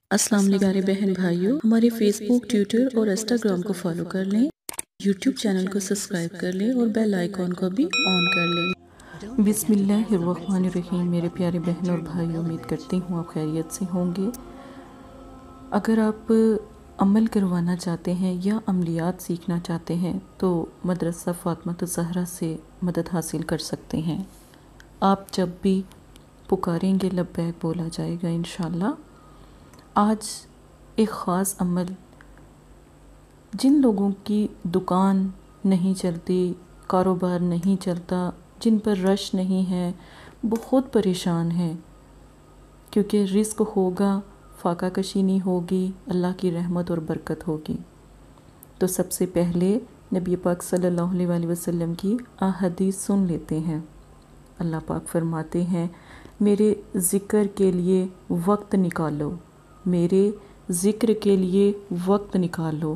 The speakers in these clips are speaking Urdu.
السلام علیکم پیارے بہن بھائیوں، ہمارے فیس بک، ٹویٹر اور انسٹاگرام کو فالو کر لیں، یوٹیوب چینل کو سبسکرائب کر لیں اور بیل آئیکن کو بھی آن کر لیں۔ بسم اللہ الرحمن الرحیم۔ میرے پیارے بہن اور بھائی، امید کرتی ہوں آپ خیریت سے ہوں گے۔ اگر آپ عمل کروانا چاہتے ہیں یا عملیات سیکھنا چاہتے ہیں تو مدرسہ فاطمہ الزہرا سے مدد حاصل کر سکتے ہیں۔ آپ جب بھی پکاریں گے لبیک بولا جائے گا انشاءاللہ۔ آج ایک خاص عمل، جن لوگوں کی دکان نہیں چلتی، کاروبار نہیں چلتا، جن پر رش نہیں ہے، بہت پریشان ہے کیونکہ رزق ہوگا، فاقہ کشی نہیں ہوگی، اللہ کی رحمت اور برکت ہوگی۔ تو سب سے پہلے نبی پاک صلی اللہ علیہ وسلم کی احادیث سن لیتے ہیں۔ اللہ پاک فرماتے ہیں، میرے ذکر کے لیے وقت نکالو، میرے ذکر کے لیے وقت نکالو،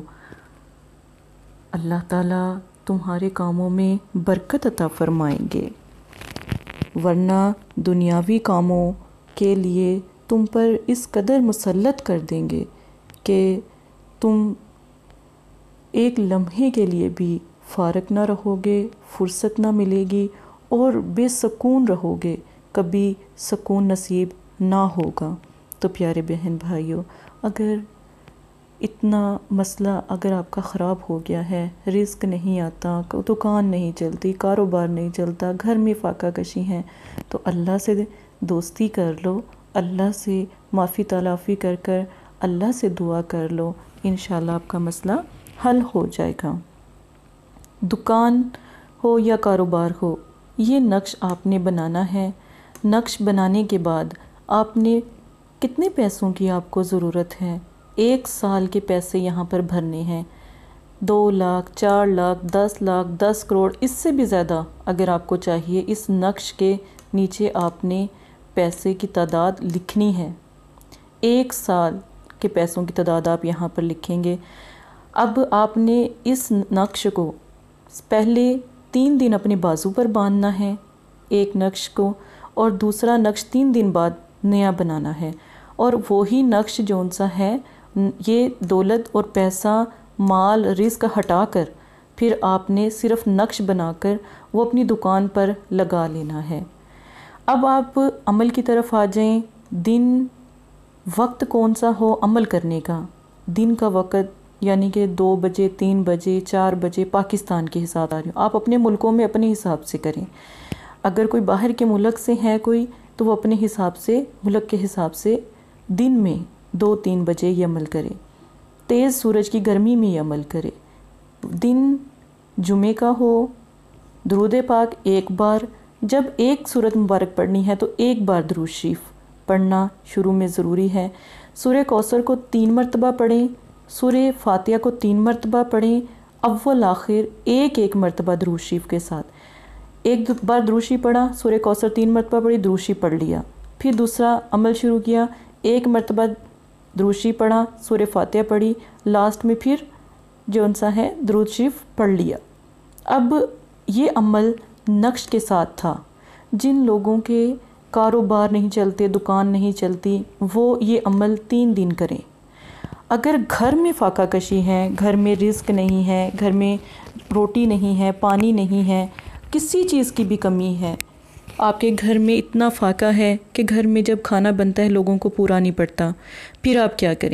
اللہ تعالیٰ تمہارے کاموں میں برکت عطا فرمائیں گے، ورنہ دنیاوی کاموں کے لیے تم پر اس قدر مسلط کر دیں گے کہ تم ایک لمحے کے لیے بھی فارغ نہ رہو گے، فرصت نہ ملے گی اور بے سکون رہو گے، کبھی سکون نصیب نہ ہوگا۔ تو پیارے بہن بھائیوں، اگر اتنا مسئلہ اگر آپ کا خراب ہو گیا ہے، رزق نہیں آتا، دکان نہیں چلتی، کاروبار نہیں چلتا، گھر میں فاقہ کشی ہیں، تو اللہ سے دوستی کر لو، اللہ سے معافی تلافی کر کر اللہ سے دعا کر لو، انشاءاللہ آپ کا مسئلہ حل ہو جائے گا۔ دکان ہو یا کاروبار ہو، یہ نقش آپ نے بنانا ہے۔ نقش بنانے کے بعد آپ نے کتنے پیسوں کی آپ کو ضرورت ہے؟ 1 سال کے پیسے یہاں پر بھرنے ہیں، 2 لاکھ، 4 لاکھ، 10 لاکھ، 10 کروڑ، اس سے بھی زیادہ اگر آپ کو چاہیے، اس نقش کے نیچے آپ نے پیسے کی تعداد لکھنی ہے۔ 1 سال کے پیسوں کی تعداد آپ یہاں پر لکھیں گے۔ اب آپ نے اس نقش کو پہلے 3 دن اپنے بازو پر باندھنا ہے، ایک نقش کو، اور دوسرا نقش 3 دن بعد نیا بنانا ہے، اور وہی نقش جون سا ہے، یہ دولت اور پیسہ، مال، رزق ہٹا کر پھر آپ نے صرف نقش بنا کر وہ اپنی دکان پر لگا لینا ہے۔ اب آپ عمل کی طرف آ جائیں۔ دن وقت کون سا ہو عمل کرنے کا؟ دن کا وقت یعنی کہ 2 بجے، 3 بجے، 4 بجے پاکستان کے حساب آ رہے ہو، آپ اپنے ملکوں میں اپنے حساب سے کریں۔ اگر کوئی باہر کے ملک سے ہے کوئی تو وہ اپنے حساب سے، ملک کے حساب سے دن میں 2-3 بجے یہ عمل کرے، تیز سورج کی گرمی میں یہ عمل کرے۔ دن جمعے کا ہو، درود پاک 1 بار، جب ایک سورت مبارک پڑھنی ہے تو 1 بار درود شریف پڑھنا شروع میں ضروری ہے۔ سورہ کوثر کو 3 مرتبہ پڑھیں، سورہ فاتحہ کو 3 مرتبہ پڑھیں، اول آخر ایک مرتبہ درود شریف کے ساتھ۔ 1 بار درود شریف پڑھا، سورہ کوثر 3 مرتبہ پڑھی، درود شریف پڑھ لیا، پھر دوسرا عمل شروع کیا، 1 مرتبہ درود شریف پڑھا، سورہ فاتحہ پڑھی، لاسٹ میں پھر جون سا ہے درود شریف پڑھ لیا۔ اب یہ عمل نقش کے ساتھ تھا۔ جن لوگوں کے کاروبار نہیں چلتے، دکان نہیں چلتی، وہ یہ عمل 3 دن کریں۔ اگر گھر میں فاقہ کشی ہے، گھر میں رزق نہیں ہے، گھر میں روٹی نہیں ہے، پانی نہیں ہے، کسی چیز کی بھی کمی ہے، آپ کے گھر میں اتنا فاقہ ہے کہ گھر میں جب کھانا بنتا ہے لوگوں کو پورا نہیں پڑتا، پھر آپ کیا کریں؟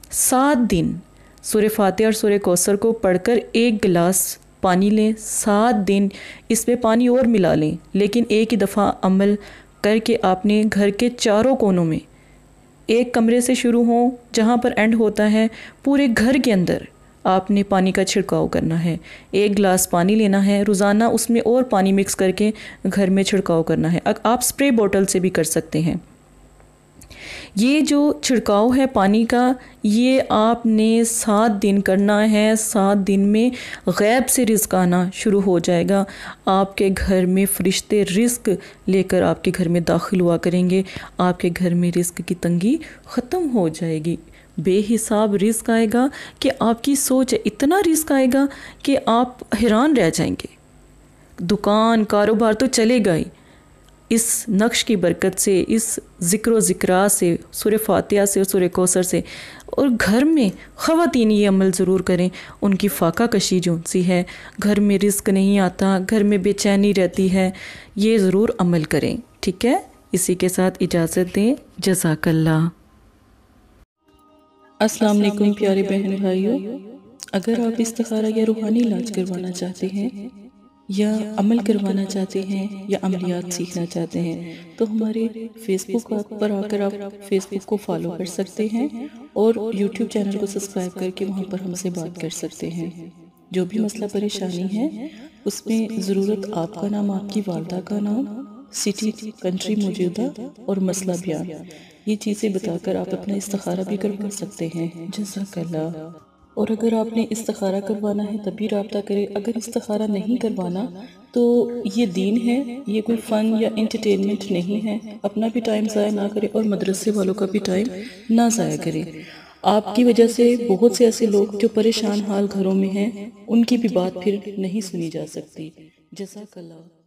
7 دن سورہ فاتحہ اور سورہ کوثر کو پڑھ کر 1 گلاس پانی لیں، 7 دن اس میں پانی اور ملا لیں، لیکن ایک ہی دفعہ عمل کر کے آپ نے گھر کے چاروں کونوں میں، ایک کمرے سے شروع ہوں جہاں پر اینڈ ہوتا ہے، پورے گھر کے اندر آپ نے پانی کا چھڑکاؤ کرنا ہے۔ 1 گلاس پانی لینا ہے، روزانہ اس میں اور پانی مکس کر کے گھر میں چھڑکاؤ کرنا ہے۔ آپ سپرے بوٹل سے بھی کر سکتے ہیں۔ یہ جو چھڑکاؤ ہے پانی کا، یہ آپ نے 7 دن کرنا ہے۔ 7 دن میں غیب سے رزق آنا شروع ہو جائے گا۔ آپ کے گھر میں فرشتے رزق لے کر آپ کے گھر میں داخل ہوا کریں گے، آپ کے گھر میں رزق کی تنگی ختم ہو جائے گی، بے حساب رزق آئے گا کہ آپ کی سوچ ہے، اتنا رزق آئے گا کہ آپ حیران رہ جائیں گے۔ دکان کاروبار تو چلے گا ہی، اس نقش کی برکت سے، اس ذکر و ذکرہ سے، سورہ فاتحہ سے اور سورہ کوثر سے، اور گھر میں خواتین یہ عمل ضرور کریں۔ ان کی فاقہ کشی جو سی ہے، گھر میں رزق نہیں آتا، گھر میں بے چینی رہتی ہے، یہ ضرور عمل کریں، ٹھیک ہے؟ اسی کے ساتھ اجازت دیں، جزاک اللہ۔ السلام علیکم پیارے بہن بھائیوں، اگر آپ استخارہ یا روحانی علاج کروانا چاہتے ہیں یا عمل کروانا چاہتے ہیں یا عملیات سیکھنا چاہتے ہیں تو ہمارے فیس بک پر آ کر آپ فیس بک کو فالو کر سکتے ہیں اور یوٹیوب چینل کو سبسکرائب کر کے وہاں پر ہم سے بات کر سکتے ہیں۔ جو بھی مسئلہ پریشانی ہے اس میں ضرورت آپ کا نام، آپ کی والدہ کا نام، سٹی، کنٹری موجودہ اور مسئلہ بیان، یہ چیزیں بتا کر آپ اپنا استخارہ بھی کروا سکتے ہیں۔ جزاک اللہ۔ اور اگر آپ نے استخارہ کروانا ہے تب بھی رابطہ کریں، اگر استخارہ نہیں کروانا تو یہ دین ہے، یہ کوئی فن یا انٹرٹینمنٹ نہیں ہے۔ اپنا بھی ٹائم ضائع نہ کریں اور مدرسے والوں کا بھی ٹائم نہ ضائع کریں۔ آپ کی وجہ سے بہت سے ایسے لوگ جو پریشان حال گھروں میں ہیں ان کی بھی بات پھر نہیں سنی جا سکتی۔ جزاک اللہ۔